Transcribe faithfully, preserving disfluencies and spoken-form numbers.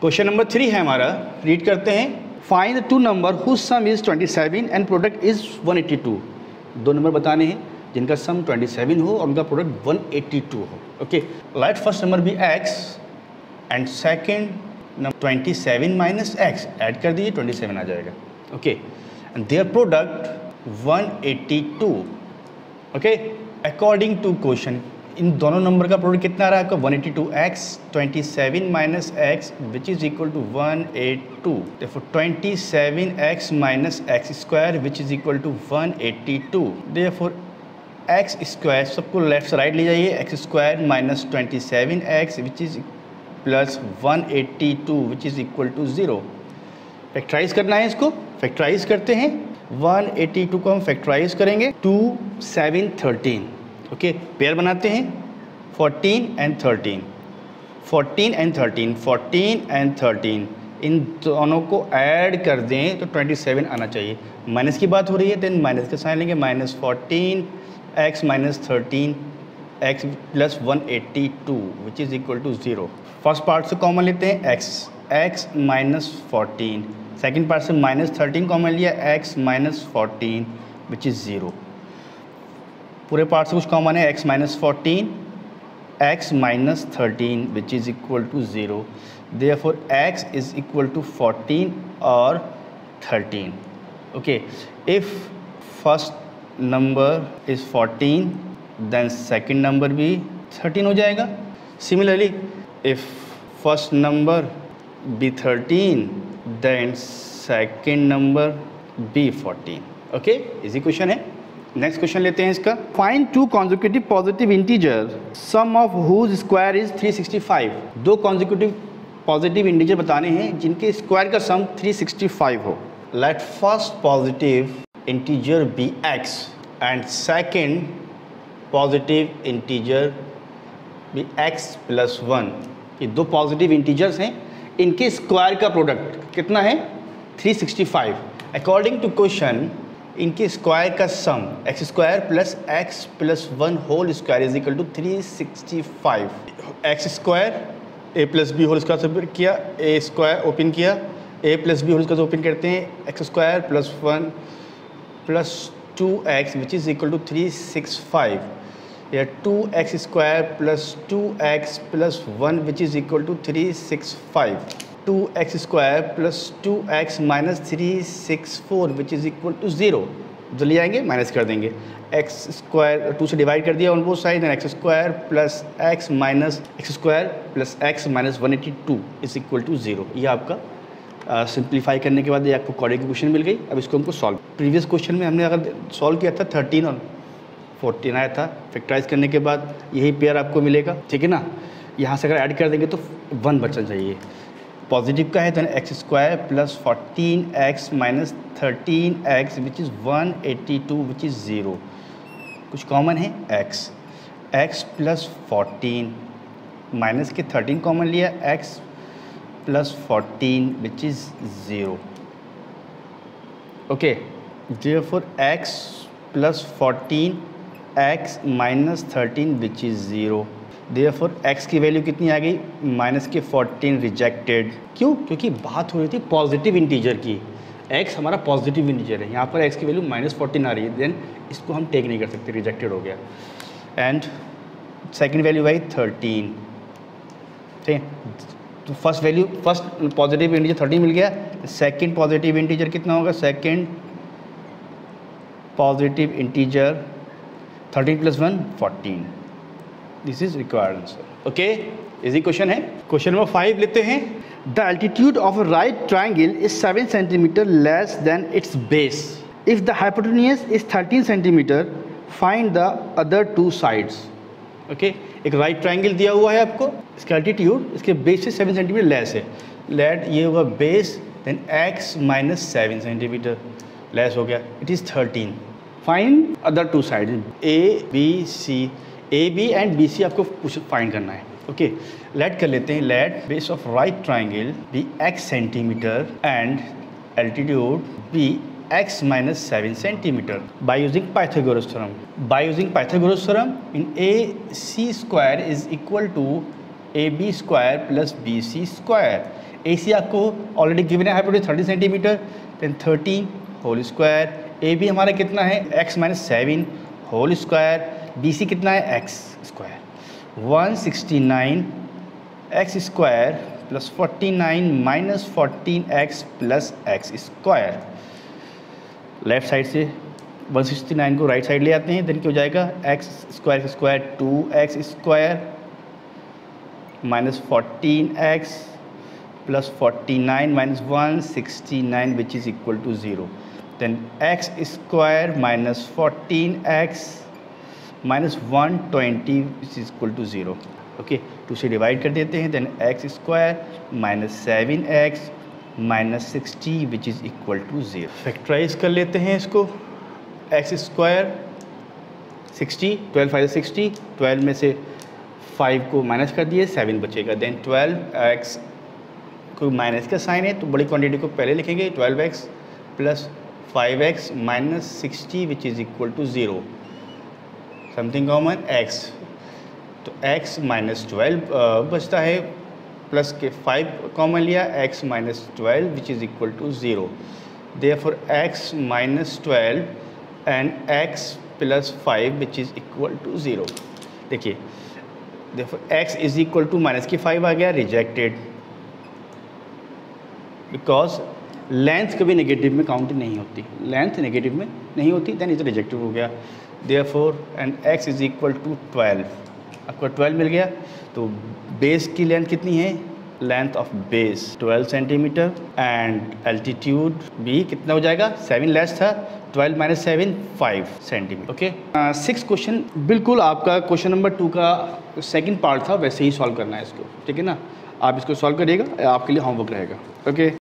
Question number three है हमारा, read करते हैं। Find the two number whose sum is twenty seven and product is one eighty two. दो नंबर बताने हैं जिनका सम ट्वेंटी सेवन हो और उनका प्रोडक्ट वन एटी टू हो। Okay, let first number be x and second number twenty seven minus x, add कर दीजिए ट्वेंटी सेवन आ जाएगा। Okay, and their product one eighty two. Okay, according to question इन दोनों नंबर का product कितना आ रहा है आपका one eighty two, x twenty seven minus x which is equal to one eighty two. देखो twenty seven x minus x square which is equal to one eighty two. Therefore x square सबको left से right ले जाइए, x square minus twenty seven x which is plus one eighty two which is equal to zero. Factorise करना है इसको, factorise करते हैं। One eighty to को हम फैक्टराइज करेंगे, two seven thirteen. Okay, pair बनाते हैं fourteen and thirteen, fourteen and thirteen, fourteen and thirteen, इन दोनों को ऐड कर दें तो ट्वेंटी सेवन आना चाहिए। माइनस की बात हो रही है, देन माइनस के साइन लेंगे, minus fourteen x minus thirteen x plus one eighty two which is equal to zero. First part से कॉमन लेते हैं x, x minus fourteen, second part से माइनस थर्टीन कॉमन लिया, x minus fourteen which is zero. पूरे part से कुछ common है, x minus fourteen, x minus thirteen which is equal to zero. Therefore x is equal to fourteen और thirteen. Okay, if first number is fourteen then second number भी thirteen हो जाएगा। Similarly if first number be thirteen then second number be fourteen. Okay, easy question है। Next question लेते हैं इसका। Find two consecutive positive integer sum of whose square is three sixty five. दो consecutive positive integer बताने हैं जिनके square का sum three sixty five हो। Let first positive integer be x and second positive integer be x plus one. ये दो positive integers हैं, इनके स्क्वायर का प्रोडक्ट कितना है three sixty five. According to question इनके स्क्वायर का sum x square plus x plus one whole square is equal to three sixty five. X square a plus b whole square से किया, a square open किया, a plus b whole square open करते हैं, x square plus one plus two x which is equal to three six five, या two x square plus two x plus one which is equal to three six five, two x square plus two x minus three six four which is equal to zero. जो ले आएंगे minus कर देंगे, x square two से divide कर दिया on both side, x square plus x minus x square plus x minus one eighty two is equal to zero. ये आपका सिंप्लीफाई करने के बाद ये आपको कॉर्डिनेट इक्वेशन मिल गई। अब इसको हमको सॉल्व, प्रीवियस क्वेश्चन में हमने अगर सॉल्व किया था थर्टीन और फोर्टीन आया था, फैक्टराइज करने के बाद यही पेयर आपको मिलेगा, ठीक है ना। यहाँ से अगर ऐड कर देंगे तो वन बचना चाहिए। पॉजिटिव का है तो x square plus fourteen x minus thirteen x which is one eighty two which is zero. कुछ कॉमन है x, x plus fourteen minus के थर्टीन कॉमन लिया, x plus fourteen which is zero. Okay, therefore x plus fourteen x minus thirteen which is zero. Therefore x की value कितनी आ गई, minus के fourteen rejected. क्यों? क्योंकि बात हो रही थी पॉजिटिव इंटीजर की, x हमारा पॉजिटिव इंटीजर है, यहाँ पर x की वैल्यू माइनस फोर्टीन आ रही है, देन इसको हम टेक नहीं कर सकते, रिजेक्टेड हो गया। एंड सेकंड वैल्यू आई थर्टीन, ठीक है। तो first value first positive integer thirteen मिल गया, सेकंड पॉजिटिव इंटीजर कितना होगा, second positive integer thirteen plus one fourteen. This is required answer. Okay, easy question है। क्वेश्चन नंबर फाइव लेते हैं। The altitude of a right triangle is seven centimetre less than its base. If the hypotenuse is thirteen centimetre find the other two sides. Okay, एक right triangle दिया हुआ है आपको, इसका altitude इसके base से सेवन सेंटीमीटर लेस है। Let ये होगा base, then x minus seven centimetre less हो गया, it is thirteen. Find other two side, A B C, A B and B C आपको फाइंड करना है। ओके, लेट कर लेते हैं, let base of right triangle be x centimetre and altitude be x minus seven centimeter by using Pythagoras theorem. By using Pythagoras theorem, in A C square is equal to A B square plus B C square. A C आपको already given है hypotenuse thirty centimetre, then thirty whole square. A B हमारा कितना है x minus seven whole square, B C कितना है x square. One sixty nine x square plus forty nine minus fourteen x plus x square. Left side से one sixty nine को right side ले आते हैं, देन क्या हो जाएगा x square square two x square minus fourteen x plus forty nine minus one sixty nine which is equal to zero. Then x square minus fourteen x minus one twenty which is equal to zero. Okay, two से divide कर देते हैं, then x square minus seven x minus sixty which is equal to zero. Factorise कर लेते हैं इसको, x square sixty, twelve five sixty, twelve में से फाइव को माइनस कर दिए, सेवन बचेगा। देन ट्वेल्व एक्स को माइनस का साइन है तो बड़ी क्वांटिटी को पहले लिखेंगे, twelve x plus five x minus sixty which is equal to zero. Something common x, तो x माइनस ट्वेल्व बचता है, प्लस के फाइव कॉमन लिया, x minus twelve which is equal to zero. Therefore x minus twelve and x plus five which is equal to zero. देखिए therefore x is equal to minus की five आ गया, rejected, because length कभी negative में count नहीं होती, length negative में नहीं होती, देन इज रिजेक्टिव हो गया। Therefore and x is equal to twelve, आपको ट्वेल्व मिल गया। तो बेस की लेंथ कितनी है, length of base twelve centimetre and altitude भी कितना हो जाएगा, सेवन लेस था, twelve minus seven five centimetre. Okay, six question बिल्कुल आपका क्वेश्चन नंबर टू का सेकंड पार्ट था, वैसे ही सॉल्व करना है इसको, ठीक है ना। आप इसको सॉल्व करिएगा, आपके लिए होमवर्क रहेगा। ओके।